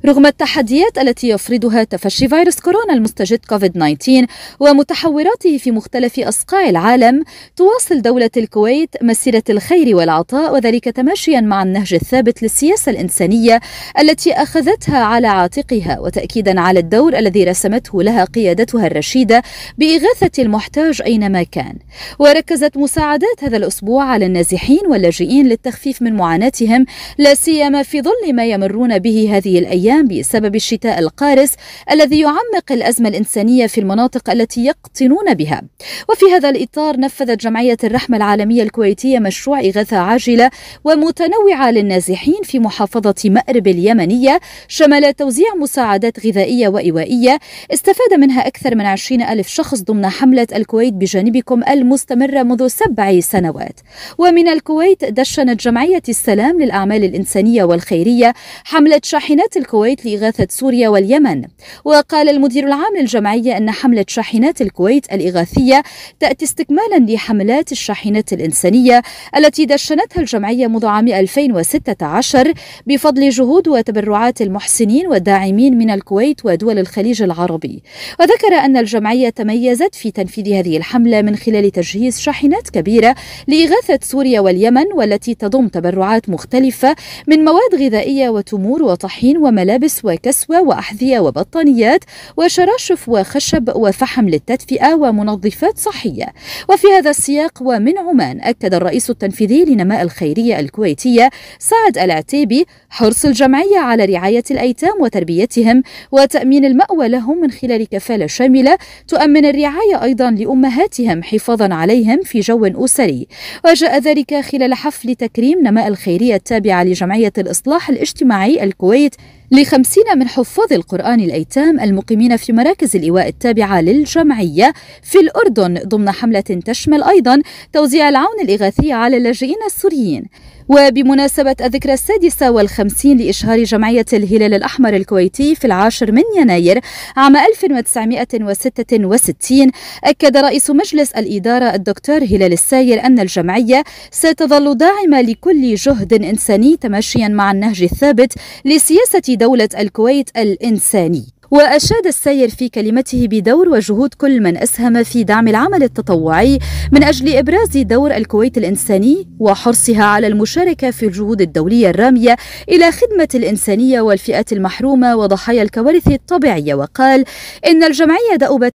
رغم التحديات التي يفرضها تفشي فيروس كورونا المستجد كوفيد-19 ومتحوراته في مختلف أصقاع العالم، تواصل دولة الكويت مسيرة الخير والعطاء، وذلك تماشيا مع النهج الثابت للسياسة الإنسانية التي أخذتها على عاتقها، وتأكيدا على الدور الذي رسمته لها قيادتها الرشيدة بإغاثة المحتاج أينما كان. وركزت مساعدات هذا الأسبوع على النازحين واللاجئين للتخفيف من معاناتهم، لا سيما في ظل ما يمرون به هذه الأيام بسبب الشتاء القارس الذي يعمق الأزمة الإنسانية في المناطق التي يقطنون بها. وفي هذا الإطار نفذت جمعية الرحمة العالمية الكويتية مشروع إغاثة عاجلة ومتنوعة للنازحين في محافظة مأرب اليمنية، شمل توزيع مساعدات غذائية وإيوائية استفاد منها أكثر من 20,000 شخص ضمن حملة الكويت بجانبكم المستمرة منذ 7 سنوات. ومن الكويت دشنت جمعية السلام للأعمال الإنسانية والخيرية حملة شاحنات الكويت لإغاثة سوريا واليمن. وقال المدير العام للجمعية أن حملة شاحنات الكويت الإغاثية تأتي استكمالا لحملات الشاحنات الإنسانية التي دشنتها الجمعية منذ عام 2016 بفضل جهود وتبرعات المحسنين والداعمين من الكويت ودول الخليج العربي. وذكر أن الجمعية تميزت في تنفيذ هذه الحملة من خلال تجهيز شاحنات كبيرة لإغاثة سوريا واليمن، والتي تضم تبرعات مختلفة من مواد غذائية وتمور وطحين وملابس وكسوة وأحذية وبطانيات وشراشف وخشب وفحم للتدفئة ومنظفات صحية. وفي هذا السياق ومن عمان، أكد الرئيس التنفيذي لنماء الخيرية الكويتية سعد العتيبي حرص الجمعية على رعاية الأيتام وتربيتهم وتأمين المأوى لهم من خلال كفالة شاملة تؤمن الرعاية أيضا لأمهاتهم حفاظا عليهم في جو أسري. وجاء ذلك خلال حفل تكريم نماء الخيرية التابعة لجمعية الإصلاح الاجتماعي الكويت ل50 من حفاظ القرآن الأيتام المقيمين في مراكز الإيواء التابعة للجمعية في الأردن، ضمن حملة تشمل أيضا توزيع العون الإغاثي على اللاجئين السوريين. وبمناسبة الذكرى 56 لإشهار جمعية الهلال الأحمر الكويتي في 10 من يناير عام 1966، أكد رئيس مجلس الإدارة الدكتور هلال الساير أن الجمعية ستظل داعمة لكل جهد إنساني تماشيا مع النهج الثابت لسياسة دولة الكويت الإنساني. وأشاد الساير في كلمته بدور وجهود كل من أسهم في دعم العمل التطوعي من أجل إبراز دور الكويت الإنساني وحرصها على المشاركة في الجهود الدولية الرامية إلى خدمة الإنسانية والفئات المحرومة وضحايا الكوارث الطبيعية. وقال إن الجمعية دأبت